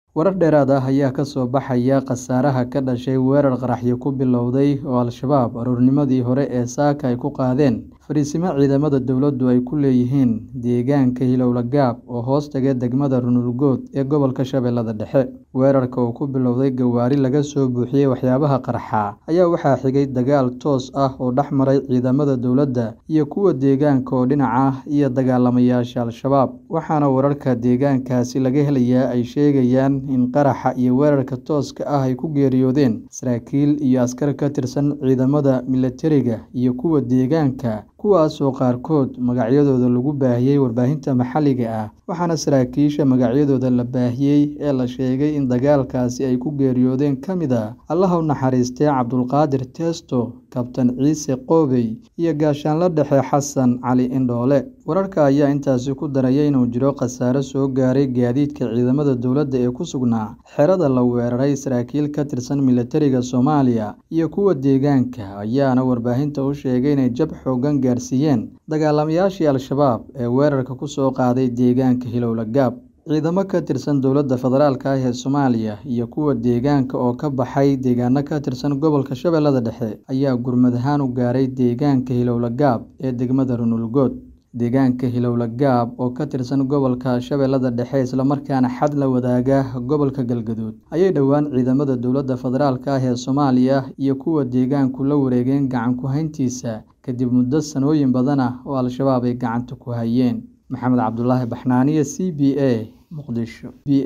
Warar dheeraad ah ayaa ka soo baxaya khasaaraha ka dhashay weerar qaraxyo ku bilowday oo Al-Shabaab aroornimadii hore ee Saaka ay ku qaadeen fariisimo ciidamada dowladdu ay ku leeyihiin deegaanka Hilowlagaab oo hoostaga degmada Runulgood ee gobolka Shabeellaha Dhexe. Weerarka oo ku bilowday gawaari laga soo buuxiyey waxyaabaha qarxa ayaa waxaa xigay dagaal toos ah oo dhex maray ciidamada dowladda iyo kuwa deegaanka oo dhinac ah iyo dagaalamayaasha Al-Shabaab, waxaana wararka deegaankaasi laga helayaa ay sheegayaan in qaraxa iyo weerarka tooska ah ay ku geeriyoodeen saraakiil iyo askar ka tirsan ciidamada militariga iyo kuwa deegaanka, kuwaasoo qaarkood magacyadooda lagu baahiyey warbaahinta maxalliga ah, waxaana saraakiisha magacyadooda la baahiyey ee la sheegay in dagaalkaasi ay ku geeriyoodeen ka mid ah Allaha u naxariistay Cabdulqaadir Testo, Kabtan Ciise Qoobey iyo Gaashaanle Dhexe Xasan Cali Indhoole. Wararka ayaa intaasi ku daraya inuu jiro khasaare soo gaaray gaadiidka ciidamada dowladda ee ku sugnaa xerada la weeraray. Saraakiil ka tirsan militariga Soomaaliya iyo kuwa deegaanka ayaana warbaahinta u sheegay inay jab xooggan gaarsiiyeen dagaalamayaashii Al-Shabaab ee weerarka ku soo qaaday deegaanka Hilowlagaab. Ciidamo ka tirsan dowladda federaalka ah ee Soomaaliya iyo kuwa deegaanka oo ka baxay deegaano ka tirsan gobolka Shabeellaha Dhexe ayaa gurmad ahaan u gaaray deegaanka Hilowlagaab ee degmada Runulgood. Deegaanka Hilowlagaab oo ka tirsan gobolka Shabeellaha Dhexe isla markaana xad la wadaaga gobolka Galgaduud ayay dhowaan ciidamada dowladda federaalka ah ee Soomaaliya iyo kuwa deegaanku la wareegeen gacan ku hayntiisa kadib muddo sanooyin badan ah oo Al-Shabaab ay gacanta ku hayeen. Maxamed Cabdulaahi Baxnaaniye, CBA, Muqdisho.